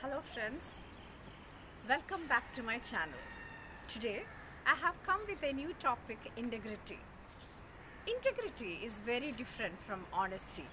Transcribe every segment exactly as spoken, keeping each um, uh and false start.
Hello friends, welcome back to my channel. Today I have come with a new topic, integrity. Integrity is very different from honesty.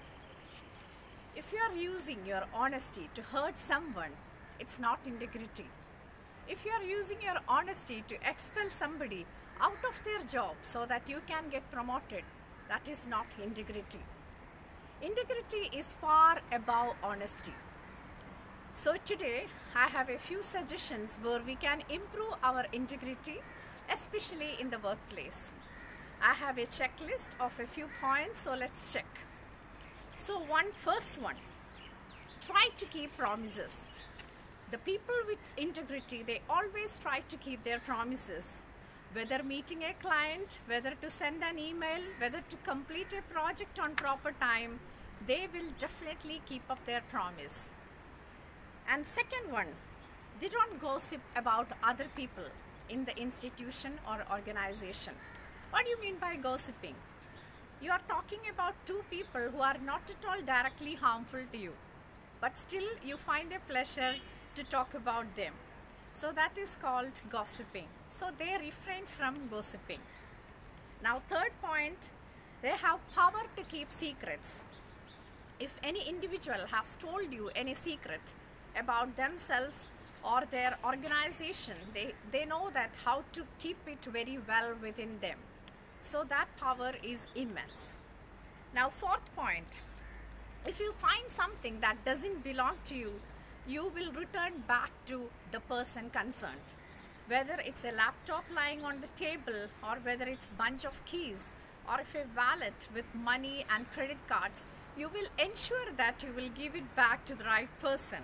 If you are using your honesty to hurt someone, it's not integrity. If you are using your honesty to expel somebody out of their job so that you can get promoted, that is not integrity. Integrity is far above honesty. So today I have a few suggestions where we can improve our integrity, especially in the workplace. I have a checklist of a few points, so let's check. So one first one, try to keep promises. The people with integrity, they always try to keep their promises. Whether meeting a client, whether to send an email, whether to complete a project on proper time, they will definitely keep up their promise. And second one, they don't gossip about other people in the institution or organization. What do you mean by gossiping? You are talking about two people who are not at all directly harmful to you, but still you find a pleasure to talk about them. So that is called gossiping. So they refrain from gossiping. Now third point, they have power to keep secrets. If any individual has told you any secret about themselves or their organization, they, they know that how to keep it very well within them. So that power is immense. Now fourth point, if you find something that doesn't belong to you, you will return back to the person concerned. Whether it's a laptop lying on the table, or whether it's a bunch of keys, or if a wallet with money and credit cards, you will ensure that you will give it back to the right person.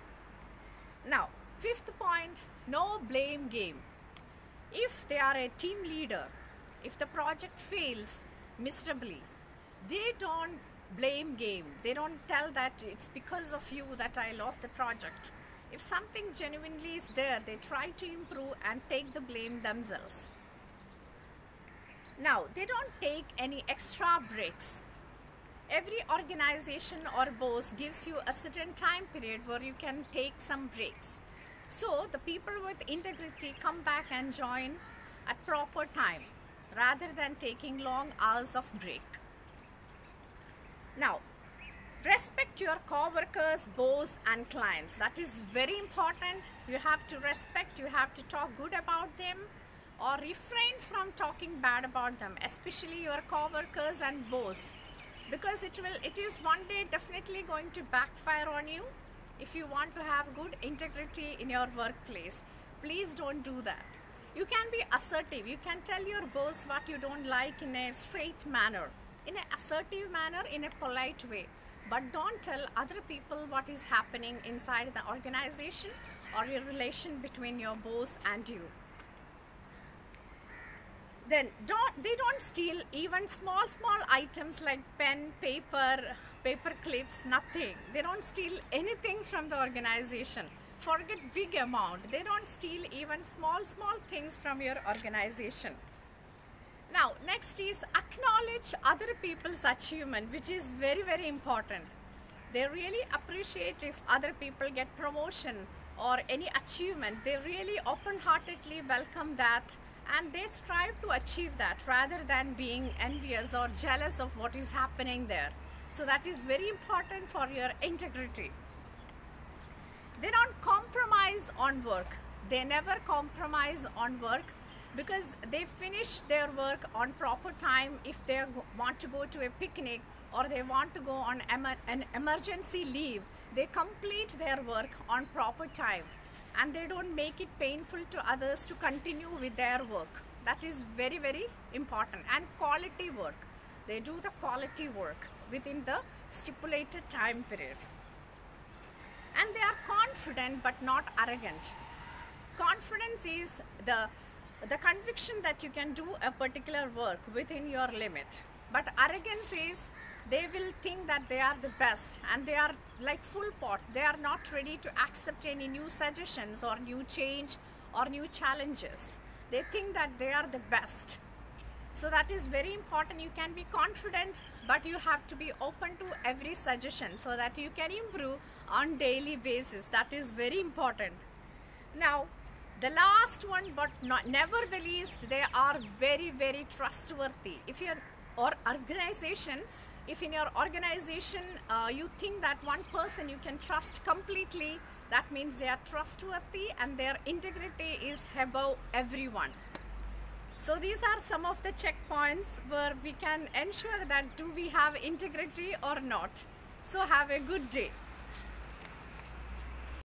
Now, fifth point, no blame game. If they are a team leader, if the project fails miserably, they don't blame game. They don't tell that it's because of you that I lost the project. If something genuinely is there, they try to improve and take the blame themselves. Now, they don't take any extra breaks. Every organization or boss gives you a certain time period where you can take some breaks. So the people with integrity come back and join at proper time rather than taking long hours of break. Now, respect your co-workers, boss and clients. That is very important. You have to respect, you have to talk good about them or refrain from talking bad about them, especially your co-workers and boss. Because it will, it is one day definitely going to backfire on you. If you want to have good integrity in your workplace, please don't do that. You can be assertive. You can tell your boss what you don't like in a straight manner, in an assertive manner, in a polite way. But don't tell other people what is happening inside the organization or your relation between your boss and you. Then don't, they don't steal even small, small items like pen, paper, paper clips, nothing. They don't steal anything from the organization. Forget big amount. They don't steal even small, small things from your organization. Now, next is acknowledge other people's achievement, which is very, very important. They really appreciate if other people get promotion or any achievement. They really open-heartedly welcome that. And they strive to achieve that rather than being envious or jealous of what is happening there. So that is very important for your integrity. They don't compromise on work. They never compromise on work because they finish their work on proper time. If they want to go to a picnic or they want to go on an emergency leave, they complete their work on proper time. And they don't make it painful to others to continue with their work. That is very, very important. And quality work. They do the quality work within the stipulated time period. And they are confident but not arrogant. Confidence is the, the conviction that you can do a particular work within your limit. But arrogance is they will think that they are the best and they are like full pot. They are not ready to accept any new suggestions or new change or new challenges. They think that they are the best. So that is very important. You can be confident, but you have to be open to every suggestion so that you can improve on daily basis. That is very important. Now, the last one, but not never the least, they are very, very trustworthy. If your or organization, if in your organization uh, you think that one person you can trust completely, that means they are trustworthy and their integrity is above everyone. So these are some of the checkpoints where we can ensure that do we have integrity or not. So have a good day.